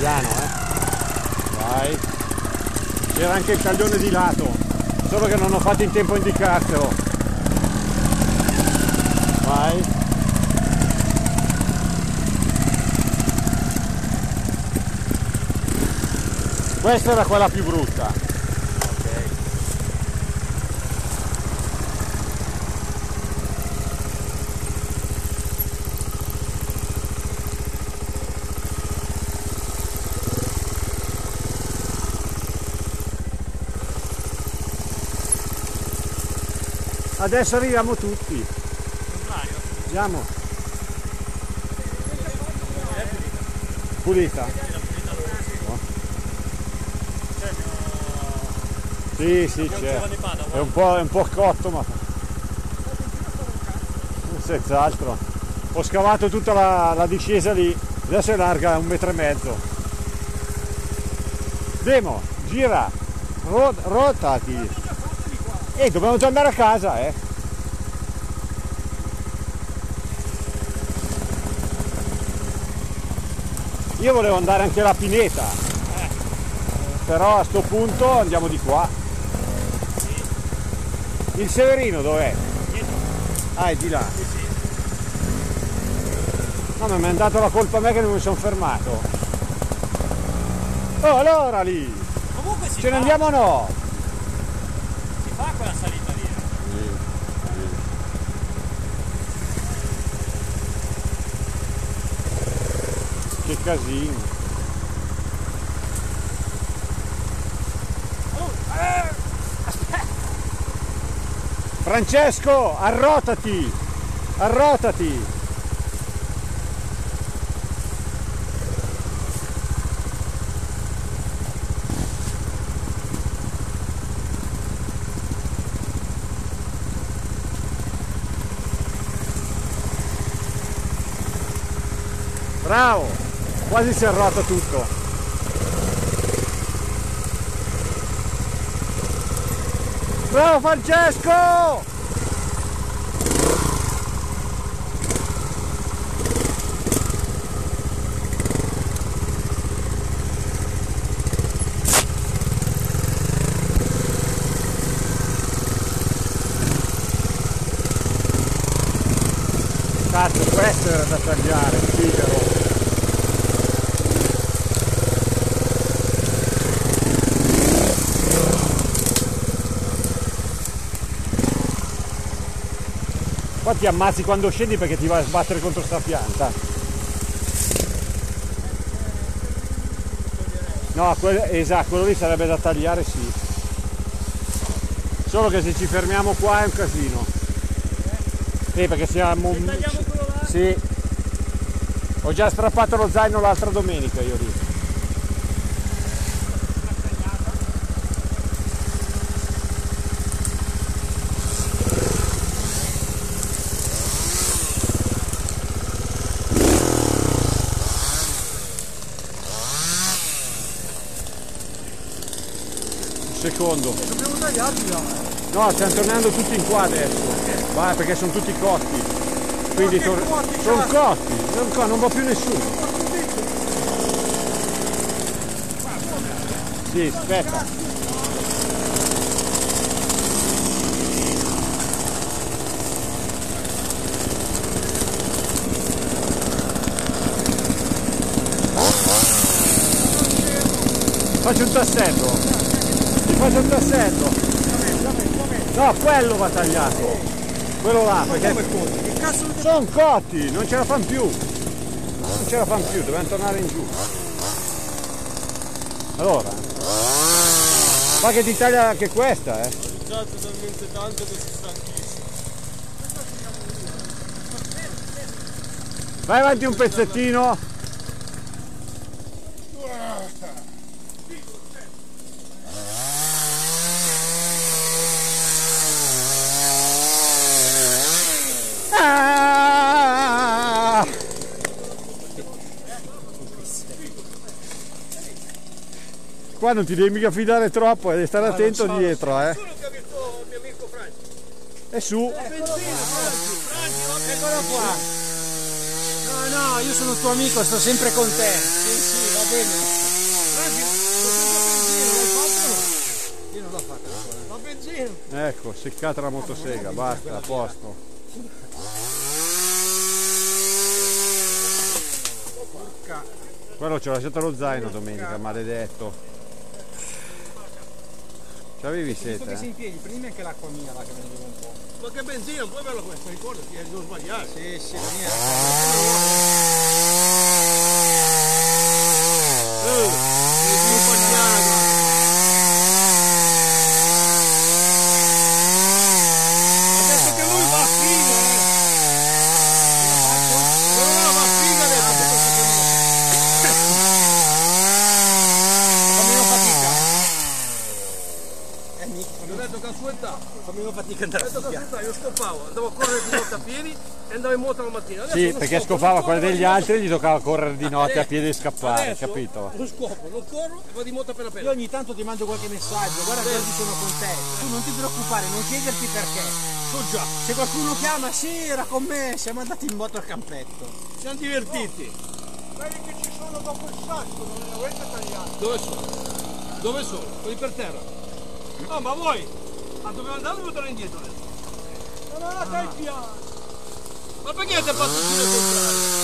piano, vai. C'era anche il taglione di lato, solo che non ho fatto in tempo a indicartelo. Vai. Questa era quella più brutta. Adesso arriviamo tutti. Andiamo. Pulita? Sì, sì, c'è. È un po' cotto, ma senz'altro. Ho scavato tutta la discesa lì, adesso è larga 1,5 metri. Demo, gira, rotati. Dobbiamo tornare a casa, Io volevo andare anche alla pineta, però a sto punto andiamo di qua. Il Severino dov'è? Ah, è di là. No, ma mi hanno dato la colpa a me che non mi sono fermato. Oh, allora lì! Comunque ce ne andiamo o no? Si fa quella salita lì. Che casino! Francesco, arrotati! Arrotati! Bravo! Quasi si è arrota tutto. Bravo Francesco! Cazzo, questo era da tagliare, figaro. Qua ti ammazzi quando scendi perché ti vai a sbattere contro sta pianta. No, esatto, quello lì sarebbe da tagliare, sì. Solo che se ci fermiamo qua è un casino. Perché siamo... Se tagliamo quello là? Sì. Ho già strappato lo zaino l'altra domenica io lì. Secondo. Dobbiamo tagliarli là. No, stiamo tornando tutti in qua adesso. Vai, perché sono tutti cotti. Quindi sono cotti. Non va più nessuno. Sì, aspetta. Faccio un tassello. Faccio un tassello. No, quello va tagliato. Quello là, perché sono cotti, non ce la fanno più. Non ce la fanno più, dobbiamo tornare in giù. Allora. Ma che ti taglia anche questa, Ho usato talmente tanto che si stanchissimo. Vai avanti un pezzettino. Qua non ti devi mica fidare troppo, devi stare attento dietro, Nessuno che ha visto il mio amico Franci. È su. Eccolo qua. No, io sono tuo amico, sto sempre con te. Sì, va bene. Franchi, l'hai fatto o no? Io non l'ho fatto ancora. La benzina. Ecco, seccata la motosega, basta, a posto. Quello ci ho lasciato lo zaino domenica, maledetto. C'avevi sete? Che si in piedi, prima anche l'acqua mia là che me ne devo un po'. Ma che benzina, puoi averla questa, ricordati, non sbagliare. Sì, sì, la mia. Devi sbagliare, guarda. Adesso che lui va a fine, Quello va a fine adesso. Fa meno fatica. Ho detto che a sua età, Fa meno fatica andare ho a detto che a sua figliare. età io scopavo, andavo a correre di notte a piedi e andavo in moto la mattina. Adesso Sì, non perché scopo, scopava non quelle corro, degli altri e gli toccava correre di notte a piedi e scappare, adesso capito? Non scopo, non corro e vado in moto appena Io appena. ogni tanto ti mando qualche messaggio, guarda che oggi sono con te. Tu non ti preoccupare, non chiederti perché. So già, Se qualcuno chiama, sì, era con me, siamo andati in moto al campetto. siamo divertiti. Quelli che ci sono dopo il sacco, non li avete tagliati. Dove sono? Dove sono? Quelli per terra. No, ma voi? Ma dove andare o tornare indietro adesso? Non la dai piano. Ma perché ti hai fatto il giro contrario?